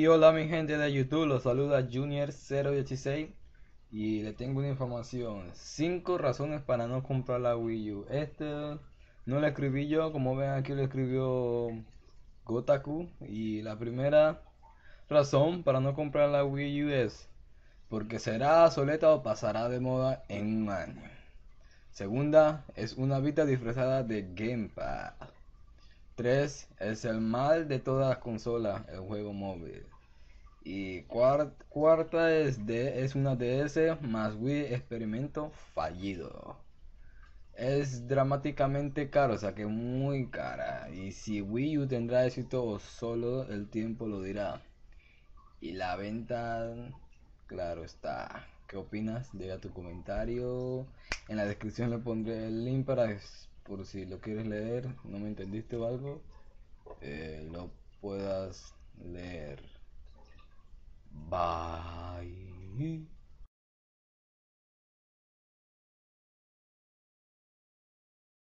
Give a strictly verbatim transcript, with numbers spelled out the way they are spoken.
hola mi gente de YouTube, los saluda Junior cero dieciséis y le tengo una información. Cinco razones para no comprar la Wii U. Este no lo escribí yo, como ven aquí lo escribió Gotaku. Y la primera razón para no comprar la Wii U es porque será obsoleta o pasará de moda en un año. Segunda, es una Vita disfrazada de Gamepad. Tres, es el mal de todas las consolas, el juego móvil. Y cuar- cuarta es, de, es una D S más Wii experimento fallido. Es dramáticamente caro, o sea que muy cara. Y si Wii U tendrá éxito, solo el tiempo lo dirá. Y la venta, claro está. ¿Qué opinas? Deja tu comentario. En la descripción le pondré el link para por si lo quieres leer. No me entendiste o algo, eh, lo puedas leer. Bye.